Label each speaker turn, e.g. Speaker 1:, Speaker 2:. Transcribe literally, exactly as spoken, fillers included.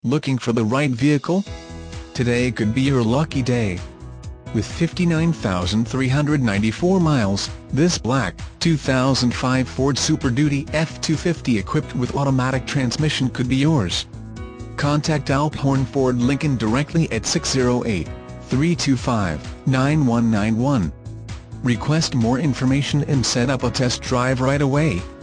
Speaker 1: Looking for the right vehicle? Today could be your lucky day. With fifty-nine thousand three hundred ninety-four miles, this black, two thousand five Ford Super Duty F two fifty equipped with automatic transmission could be yours. Contact Alphorn Ford Lincoln directly at six oh eight, three two five, nine one nine one. Request more information and set up a test drive right away.